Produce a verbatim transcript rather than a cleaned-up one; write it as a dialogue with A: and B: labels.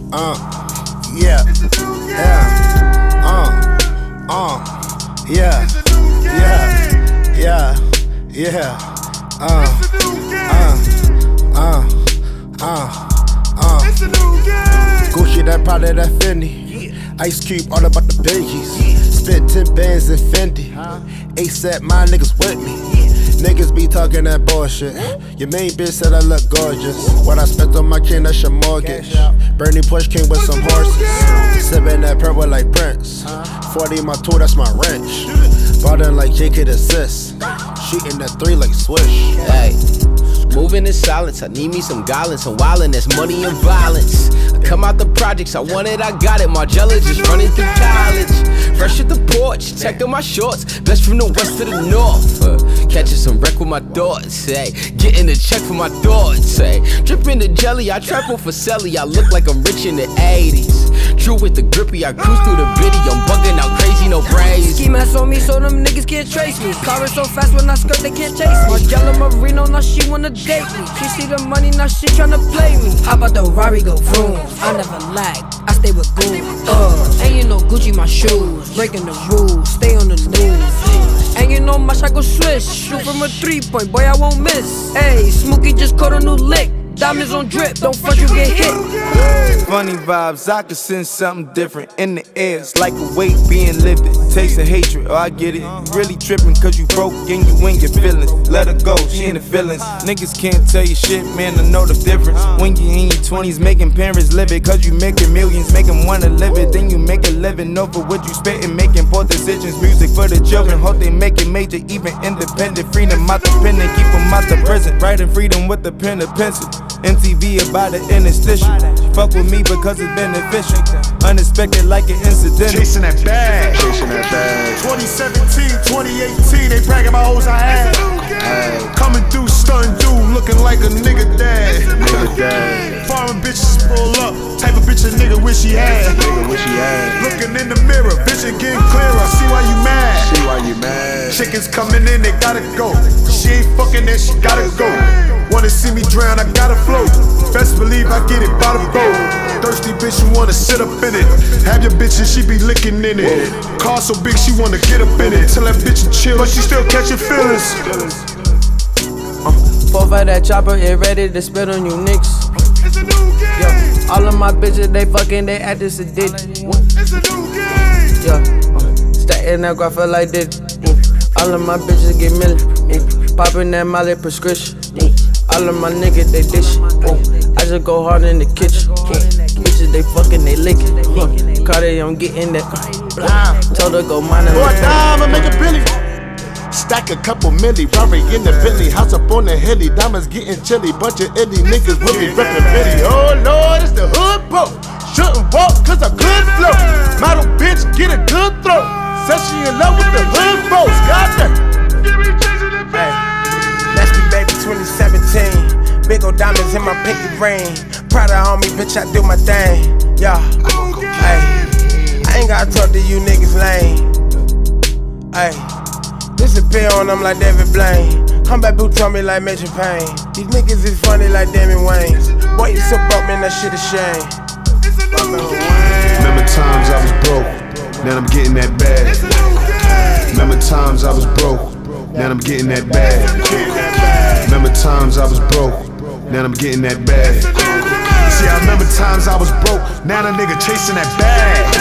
A: uh, yeah, yeah, uh, uh, yeah, yeah, yeah, yeah, uh, uh, uh, uh, uh. Gucci, that Prada, that Fendi. Ice Cube, all about the Benjis. Spent ten bands in Fendi. ASAP, my niggas with me. Niggas be talking that bullshit. Your main bitch said I look gorgeous. What I spent on my king, that's your mortgage. Bernie Porsche came with some horses. Sippin' that purple like Prince. forty in my tool, that's my wrench. Ballin like J K assist. Shootin' that three like swish.
B: Hey. Moving in silence, I need me some Ballin, some wildin', that's money and violence. I come out the projects, I want it, I got it. MarGielaa just running through college. Fresh at the porch, checking my shorts. Blessed from the west to the north. Uh, catching some wreck with my thoughts, hey. Getting a check for my thoughts, hey. Dripping the jelly, I trap on for Selly. I look like I'm rich in the eighties. True with the grippy, I cruise through the bitty. I'm bugging out crazy, no braids.
C: Ski mask on me so them niggas can't trace me. Car is so fast when I skirt, they can't chase me. MarGielaa Marino, now she wanna date me. She see the money, now she tryna play me. How about the Rari go vroom? I never lag, I stay with goons. Uh, and you know Gucci my shoes. Breaking the rules, stay on the news. And you know my shot go swish. Shoot from a three point, boy I won't miss. Hey, Smooky just caught a new lick. Diamonds on drip, don't fuck you get hit.
D: Funny vibes, I could sense something different in the air. It's like a weight being lifted. Taste of hatred, oh I get it. You really tripping cause you broke and you in your feelings. Let her go, she in the feelings. Niggas can't tell you shit, man, I know the difference. When you in your twenties, making parents live it. Cause you making millions, make them wanna live it. Then you make a living over what you spittin'. Making poor decisions, music for the children. Hope they make it major, even independent. Freedom out the pen and keep them out the prison. Writing freedom with the pen and pencil. M T V about the interstitial. Fuck with me because it's beneficial. Unexpected like an incident.
E: Chasing that bag.
F: Chasing that bag.
E: twenty seventeen, twenty eighteen, they bragging about hoes I had.
F: Ay.
E: Coming through, stunning dude, looking like a nigga dad.
F: Nigga dad.
E: Foreign bitches pull up, type of bitch a nigga wish he had.
F: Nigga wish he had.
E: Looking in the mirror, vision getting clearer. See why you mad?
F: See why you mad?
E: Chickens coming in, they gotta go. She ain't fucking that, she gotta go. Wanna see me drown, I gotta float. Best believe I get it by the boat. Thirsty bitch, you wanna sit up in it. Have your bitch and she be licking in it. Car so big, she wanna get up in it. Tell that bitch to chill, but she still catching feelings.
C: Uh, Four for that chopper, it ready to spit on you niggas.
E: It's a new game.
C: Yeah. All of my bitches, they fucking, they act this a dick.
E: It's a new game.
C: Yeah, uh, stacking that graph like this. Uh, all of my bitches get milli. Uh, popping that Molly prescription. Uh, all of my niggas, they dish. Uh, I just go hard in the kitchen. Uh, bitches, they fucking, they lickin'. Uh, Carti, I'm getting that. Uh, told her go mine.
A: Go a dime and make a billy. Stack a couple milli, Rari in the Billy. House up on the hilly, diamonds getting chilly. Bunch of illy niggas really reppin' Billy. Oh Lord, it's the hood bro. Shouldn't walk cause I could flow. Model bitch, get a good throw. Said she in love with the hood bros. Goddamn.
D: Hey, Nasty baby twenty seventeen. Big ol' diamonds in my pinky ring. Prada on me, bitch, I do my thing. Yeah, hey, I ain't gotta talk to you niggas lame. Hey, disappear on them like David Blaine. Combat boots on me like Major Payne. These niggas is funny like Damon Wayans. Boy, you so broke, man, that shit a shame.
F: Remember times I was broke, now I'm getting that bag. Remember times I was broke, now I'm getting that bag. Remember times I was broke, now I'm getting that bag.
E: See, I remember times I was broke, now the nigga chasing that bag.